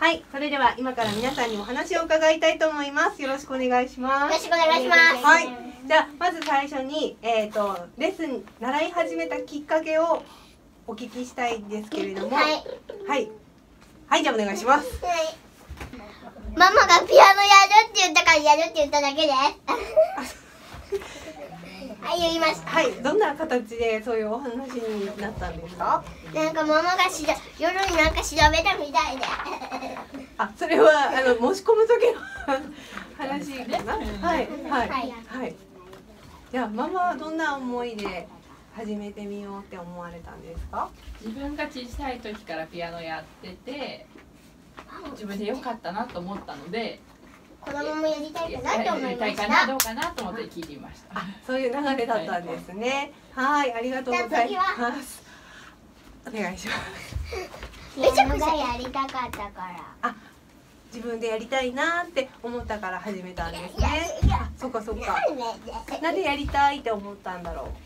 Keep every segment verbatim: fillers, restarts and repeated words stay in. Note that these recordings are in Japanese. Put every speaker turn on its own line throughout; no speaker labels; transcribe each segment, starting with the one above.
はい、それでは今から皆さんにお話を伺いたいと思います。よろしくお願いします。
よろしくお願いします。
はい、じゃあまず最初に、えーと、レッスン習い始めたきっかけをお聞きしたいんですけれども、
はい、
はい、はい、じゃあお願いします。
はい、ママがピアノやるって言ったからやるって言っただけです。はい、言いました。
はい、どんな形でそういうお話になったんですか？
なんかママがしら夜になんか調べたみたいで。
あ、それはあの申し込む時の話かな。はい、はい、はい、はい。じゃあママはどんな思いで始めてみようって思われたんですか？
自分が小さい時からピアノやってて、自分で良かったなと思ったので。
子供もやりたいかなと思いました。
やりたいかなどうかなと思って聞いてみました。
あ、そういう流れだったんですね。はい、ありがとうございます。お願いします。
めちゃくちゃやりたかったから。
あ、自分でやりたいなって思ったから始めたんですね。あ、そっかそっか。なんでやりたいって思ったんだろう。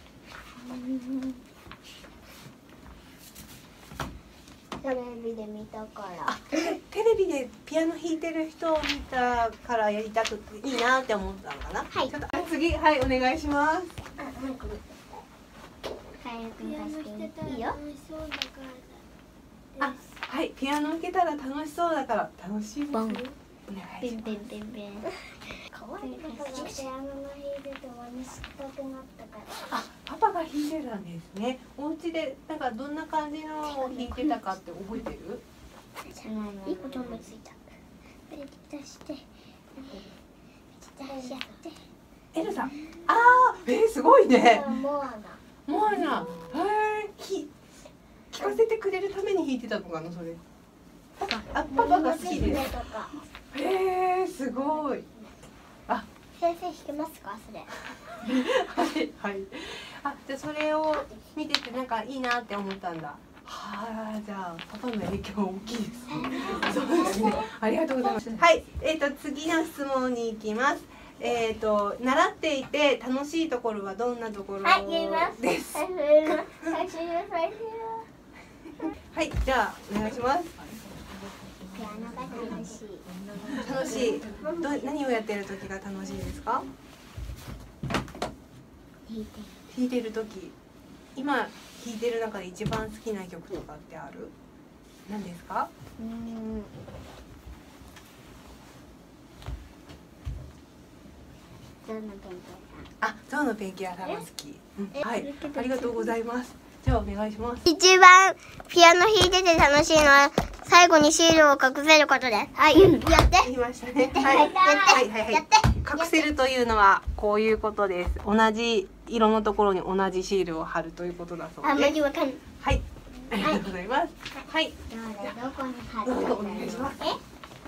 テレビで見たから。
あ、テレビでピアノ弾いてる人を見たからやりたくていいなって思ったのかな。
はい。
ちょっと次、はい、お願いします。
あ、もう一個。カエル君貸していいよ。
あ、はい、ピアノ弾けたら楽しそうだから楽しいです。お願いします。
ベンベンベンベン。可愛い。
ピアノの弾いてて真似したくなったから。
あ、パパが弾いてたんですね。お家でなんかどんな感じのを弾いてたかって覚えてる？
いいこと思いついた。で出して、出しちゃって。
エルさん。ああ、えー、すごいね。
モアナ。
モアナ。へえ、き聞かせてくれるために弾いてたのかなそれ。あ、パパが好きです。へえ、すごい。あ、
先生弾けますかそれ？
はいはい。あ、じゃあそれを見ててなんかいいなって思ったんだ。はあ、じゃあパパの影響大きいですね。そうですね。ありがとうございます。はい、えっと次の質問に行きます。えっと習っていて楽しいところはどんなところですか？
はい、言います。最初の最初の
はい、じゃあお願いします。
ピアノが楽しい。
楽しい。ど何をやってる時が楽しいですか？
弾いてる。
弾いてる時。今弾いてる中で一番好きな曲とかってある？何ですか？
うん。ゾウのペンキ屋さん。
あ、ゾウのペンキ屋さんが好き。うん、はい、ありがとうございます。じゃあお願いします。
一番ピアノ弾いてて楽しいのは最後にシールを隠せることです。はい、やって。
言いましたね。はい、はい、はい、はい。隠せるというのはこういうことです。同じ色のところに同じシールを貼るということだそうです。
あ、まじわかんない。
はい、ありがとうございます。はい。
どこに貼る？
お願いします。
え？
ピ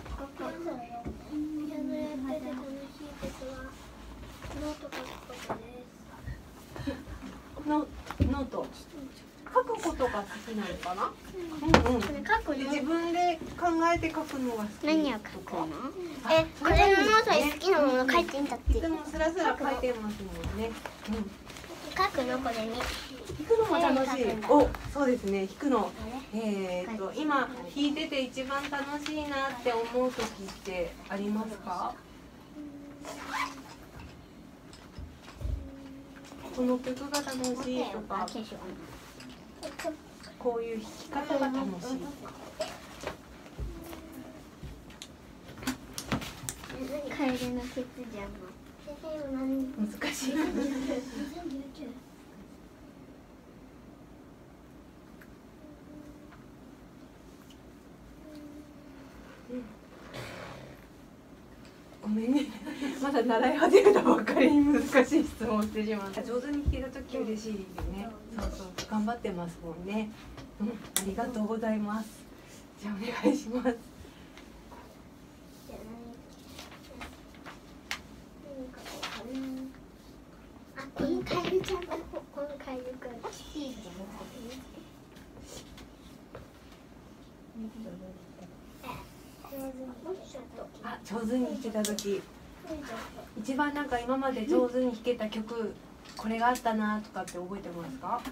アノやってて楽しいことはノート書くことです。
ノノート。書くことが好きなのかな？うんうん。
書くの？
自分で考えて書くのが好き。
何を書くの？え、これのノートに好きなもの書いていいんだって。
いつもスラスラ書いてますもんね。うん。
書くのこれに。
弾くのも楽しい。お、そうですね。弾くの。えっと今弾いてて一番楽しいなって思う時ってありますか？この曲が楽しいとか、こういう弾き方が楽しいとか。
カエルのケツじゃん。
難しいかな。ごめんね。まだ習い始めたばっかりに難しい質問してしまった。上手に弾けた時嬉しいですよね。そうそう、頑張ってますもんね。うん、ありがとうございます。じゃあお願いします。
あ、このカエルちゃんがこのカエルくん。
あ、上手に弾けた時、一番なんか今まで上手に弾けた曲、これがあったなとかって覚えてますか？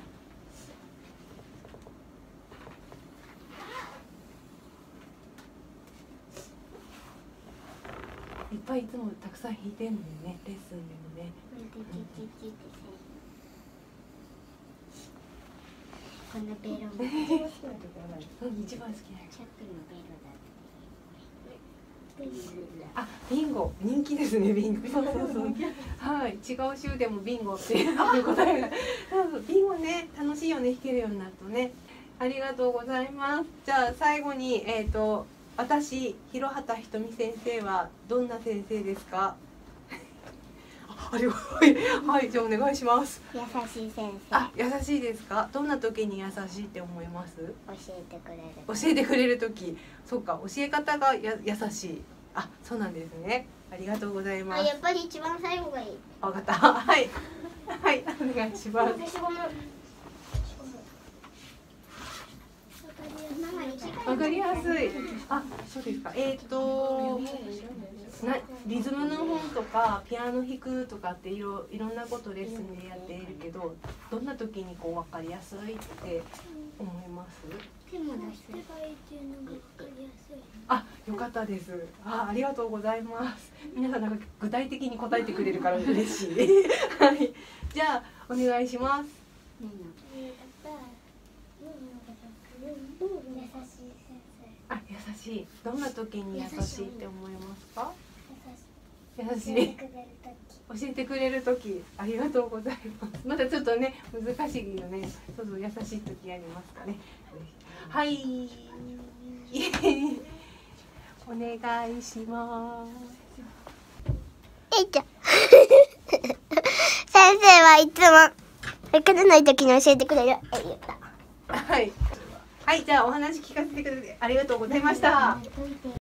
ぱいいつもたくさん弾いてんのよね、レッスンでもね。
このベロも
うん、一番好きな
チャックのベロだ。
あ、ビンゴ人気ですね、ビンゴ。そうそうそう。はい、違う州でもビンゴっていう答えが。そうそう、ビンゴね、楽しいよね、弾けるようになるとね。ありがとうございます。じゃあ最後にえっと私広畑ひとみ先生はどんな先生ですか？あ、ありがとう。はい、じゃあお願いします。
優しい先生。
あ、優しいですか？どんな時に優しいって思います？
教えてくれる。
教えてくれる時、そうか、教え方がや優しい。あ、そうなんですね。ありがとうございま
あ、
す。
やっぱり一番最後がいい。
わかった。はい。はい、お願いします。わかりやすい。あ、そうですか。えっ、と。な、リズムの本とか、ピアノ弾くとかっていろ、いろんなことレッスンでやっているけど。どんな時にこう、わかりやすいって思います？
手も出す。
あ、よかったです。あ、ありがとうございます。皆さんなんか具体的に答えてくれるから嬉しい。はい。じゃあお願いします。あ、優しい。どんな時に優しいって思いますか？優しい。教えてくれる時、ありがとうございます。まだちょっとね、難しいよね。そうそう、優しい時ありますかね。はい。お願いします。
えいちゃん。先生はいつも分からない時に教えてくれる。え、言った。
はい。はい、じゃあお話聞かせてくれてありがとうございました。